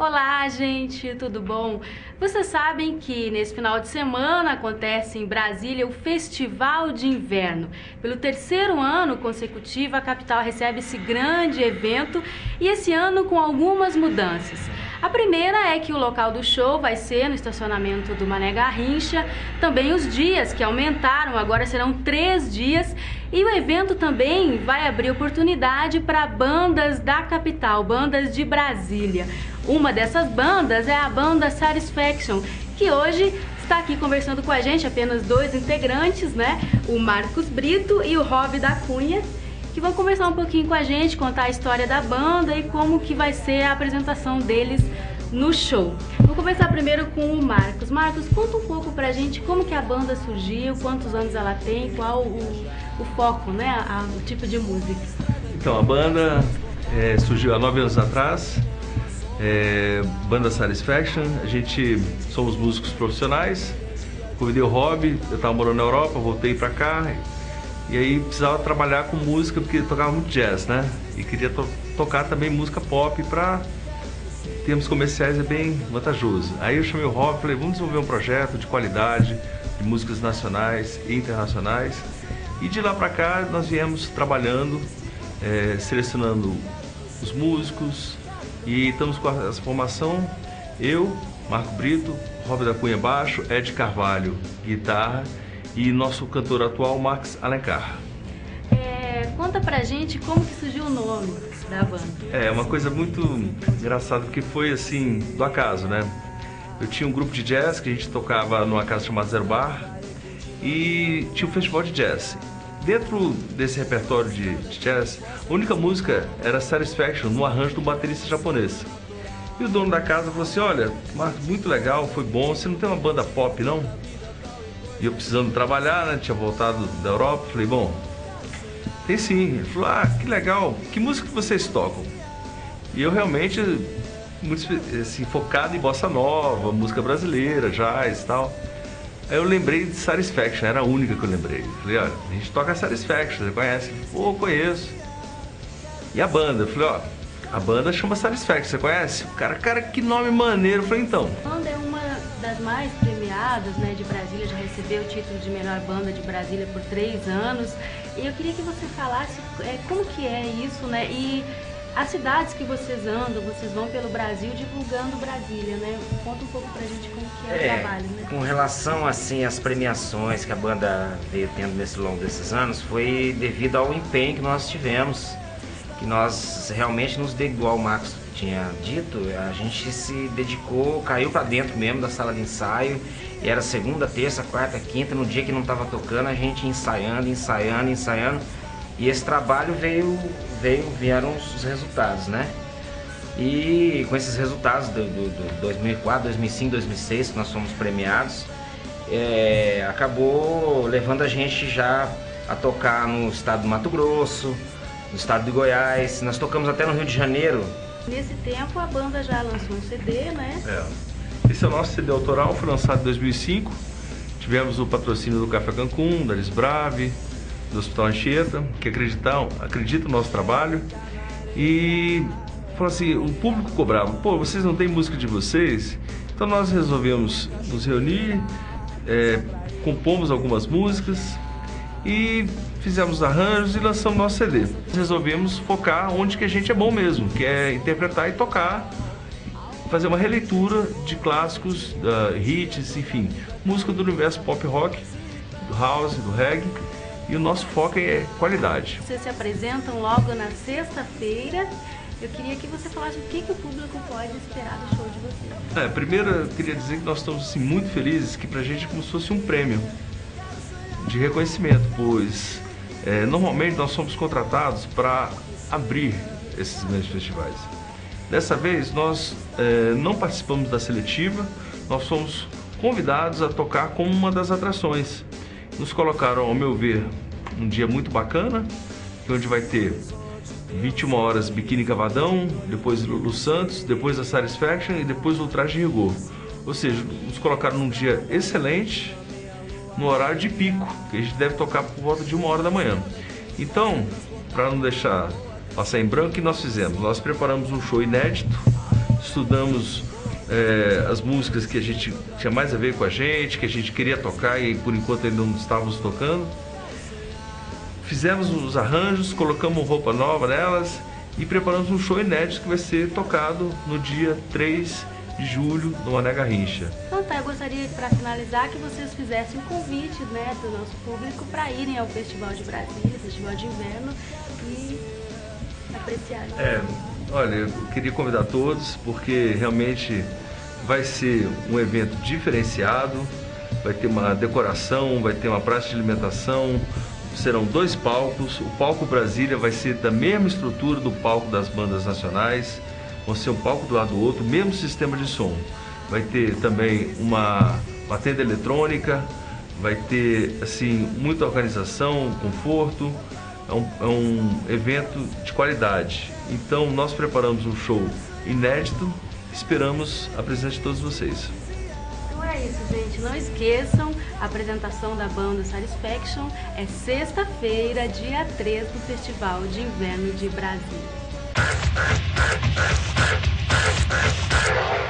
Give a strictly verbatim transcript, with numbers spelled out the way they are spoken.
Olá, gente, tudo bom? Vocês sabem que nesse final de semana acontece em Brasília o Festival de Inverno. Pelo terceiro ano consecutivo, a capital recebe esse grande evento e esse ano com algumas mudanças. A primeira é que o local do show vai ser no estacionamento do Mané Garrincha, também os dias que aumentaram, agora serão três dias, e o evento também vai abrir oportunidade para bandas da capital, bandas de Brasília. Uma dessas bandas é a banda Satisfaction, que hoje está aqui conversando com a gente, apenas dois integrantes, né? O Marcos Brito e o Rob da Cunha, que vão conversar um pouquinho com a gente, contar a história da banda e como que vai ser a apresentação deles no show. Vou começar primeiro com o Marcos. Marcos, conta um pouco pra gente como que a banda surgiu, quantos anos ela tem, qual o, o foco, né, a, o tipo de música. Então, a banda é, surgiu há nove anos atrás, é, banda Satisfaction. A gente somos músicos profissionais, convidei o Rob, eu estava morando na Europa, voltei pra cá, e aí precisava trabalhar com música porque tocava muito jazz, né? E queria to tocar também música pop para termos comerciais, é bem vantajoso. Aí eu chamei o Rob e falei, vamos desenvolver um projeto de qualidade, de músicas nacionais e internacionais. E de lá para cá nós viemos trabalhando, é, selecionando os músicos, e estamos com essa formação, eu, Marco Brito, Rob da Cunha baixo, Ed Carvalho guitarra e nosso cantor atual, Max Alencar. É, conta pra gente como que surgiu o nome da banda. É uma coisa muito engraçada, porque foi assim, do acaso, né? Eu tinha um grupo de jazz que a gente tocava numa casa chamada Zero Bar e tinha um festival de jazz. Dentro desse repertório de, de jazz, a única música era Satisfaction, no arranjo do baterista japonês. E o dono da casa falou assim, olha, Marcos, muito legal, foi bom, você não tem uma banda pop não? E eu precisando trabalhar, né, tinha voltado da Europa, falei, bom, tem sim. Ele falou, ah, que legal, que música que vocês tocam? E eu realmente, muito assim, focado em bossa nova, música brasileira, jazz e tal. Aí eu lembrei de Satisfaction, era a única que eu lembrei. Falei, olha, a gente toca Satisfaction, você conhece? Ele falou, pô, conheço. E a banda? Eu falei, ó, a banda chama Satisfaction, você conhece? O cara, cara, que nome maneiro. Eu falei, então. A banda é uma das mais premiadas, né, de Brasília, já recebeu o título de melhor banda de Brasília por três anos. E eu queria que você falasse é, como que é isso, né, e as cidades que vocês andam, vocês vão pelo Brasil divulgando Brasília, né? Conta um pouco pra gente como que é, é o trabalho, né? Com relação, assim, às premiações que a banda veio tendo nesse longo desses anos, foi devido ao empenho que nós tivemos, que nós realmente nos dedicamos, igual o Marcos tinha dito, a gente se dedicou, caiu pra dentro mesmo da sala de ensaio, e era segunda, terça, quarta, quinta, no dia que não tava tocando, a gente ensaiando, ensaiando, ensaiando, e esse trabalho veio, veio vieram os resultados, né? E com esses resultados do, do, do dois mil e quatro, dois mil e cinco, dois mil e seis, que nós fomos premiados, é, acabou levando a gente já a tocar no estado do Mato Grosso, no estado de Goiás, nós tocamos até no Rio de Janeiro. Nesse tempo a banda já lançou um C D, né? É. Esse é o nosso C D autoral, foi lançado em dois mil e cinco. Tivemos o patrocínio do Café Cancún, da Lisbrave, do Hospital Anchieta, que acreditam, acreditam no nosso trabalho. E falou assim, o público cobrava, pô, vocês não têm música de vocês? Então nós resolvemos nos reunir, é, compomos algumas músicas e fizemos arranjos e lançamos nosso C D. Resolvemos focar onde que a gente é bom mesmo, que é interpretar e tocar, fazer uma releitura de clássicos, uh, hits, enfim, música do universo pop rock, do house, do reggae, e o nosso foco é qualidade. Vocês se apresentam logo na sexta-feira. Eu queria que você falasse o que, que o público pode esperar do show de vocês. É, primeiro eu queria dizer que nós estamos assim, muito felizes, que pra gente é como se fosse um prêmio de reconhecimento, pois é, normalmente nós somos contratados para abrir esses grandes festivais. Dessa vez nós é, não participamos da seletiva, nós fomos convidados a tocar como uma das atrações. Nos colocaram, ao meu ver, um dia muito bacana, onde vai ter vinte e uma horas Biquíni Cavadão, depois Lulu Santos, depois a Satisfaction e depois o Traje Rigor. Ou seja, nos colocaram num dia excelente, no horário de pico, que a gente deve tocar por volta de uma hora da manhã. Então, para não deixar passar em branco, o que nós fizemos? Nós preparamos um show inédito, estudamos é, as músicas que a gente tinha mais a ver com a gente, que a gente queria tocar e por enquanto ainda não estávamos tocando. Fizemos os arranjos, colocamos roupa nova nelas e preparamos um show inédito que vai ser tocado no dia três de julho no Mané Garrincha. Então tá, eu gostaria para finalizar que vocês fizessem um convite, né, do nosso público para irem ao Festival de Brasília, Festival de Inverno, e apreciarem. É, olha, eu queria convidar todos porque realmente vai ser um evento diferenciado, vai ter uma decoração, vai ter uma praça de alimentação, serão dois palcos. O palco Brasília vai ser da mesma estrutura do palco das bandas nacionais, vão ser um palco do lado do outro, mesmo sistema de som. Vai ter também uma, uma tenda eletrônica, vai ter assim muita organização, conforto, é um, é um evento de qualidade. Então nós preparamos um show inédito, esperamos a presença de todos vocês. Então é isso, gente. Não esqueçam, a apresentação da banda Satisfaction é sexta-feira, dia três, no Festival de Inverno de Brasília.